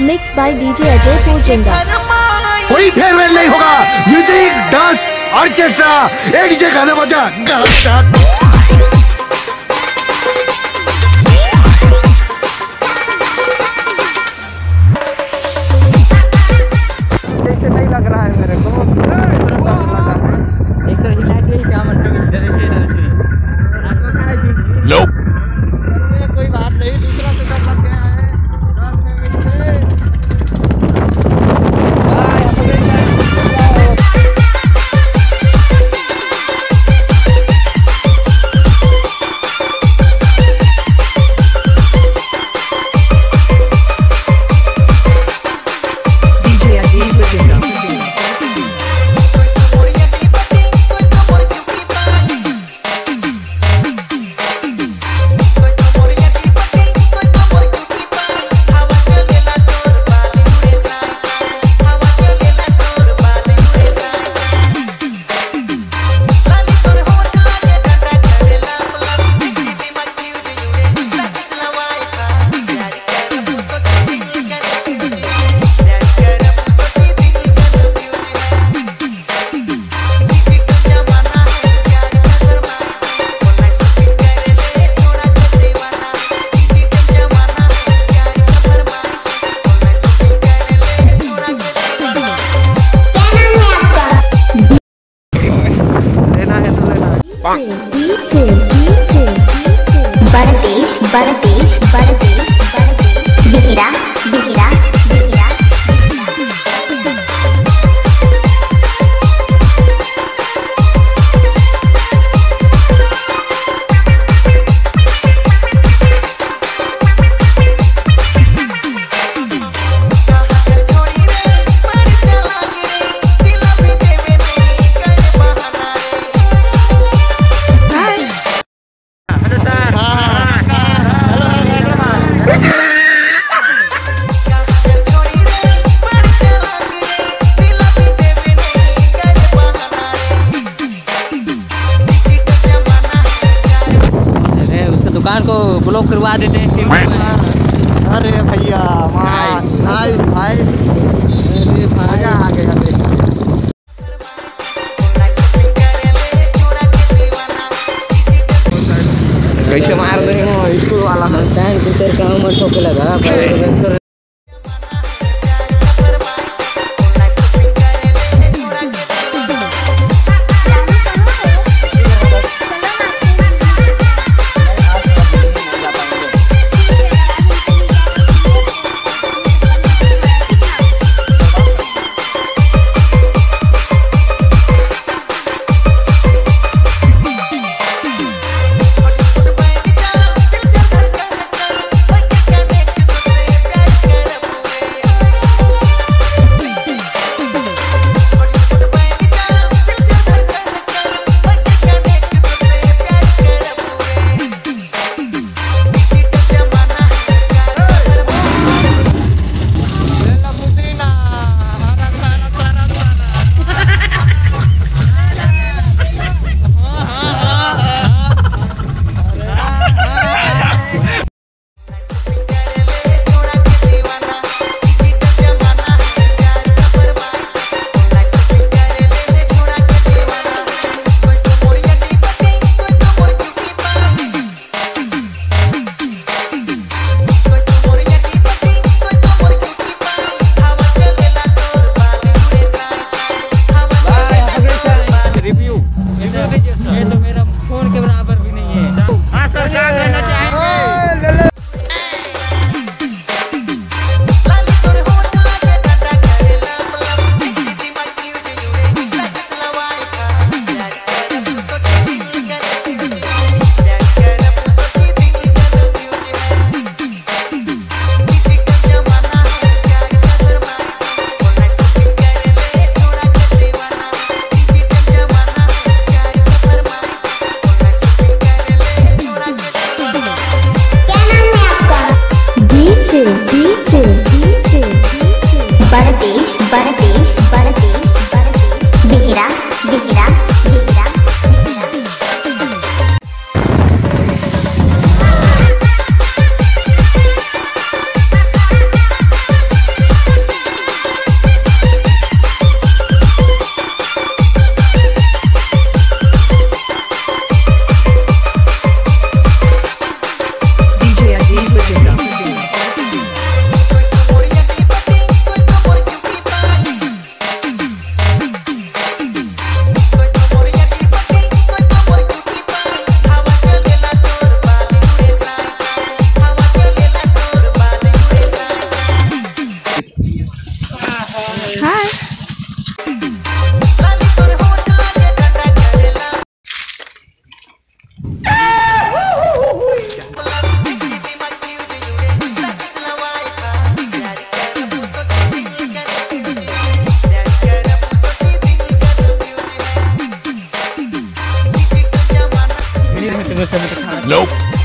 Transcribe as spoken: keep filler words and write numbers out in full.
Mix by DJ Ajay पूजिंदा। कोई farewell नहीं होगा। म्यूजिक, डांस, ऑर्केस्ट्रा, एक डीजे गाना बजा। ऐसे नहीं लग रहा है मेरे को, दूसरा सा लगा है। एक तो हिला के क्या मतलब इधर से इधर से आत्मा का है जी। नो कोई बात नहीं, दूसरा से सब लग गया है रात में मिलते। बरदेश बरदेश बरदेश बिगड़ा बिगड़ा बिगड़ा। दुकान को ब्लॉक करवा देते हैं। अरे भैया भाई भाई अरे भाई आ गया देख। कैसे मार दे हो स्कूल वाला टाइम टीचर का उम्र ठोके लगा। बरदेश बरदेश बरदेश बरदेश बिगड़ा बिगड़ा बिगड़ा। में से मैं तो खा Nope.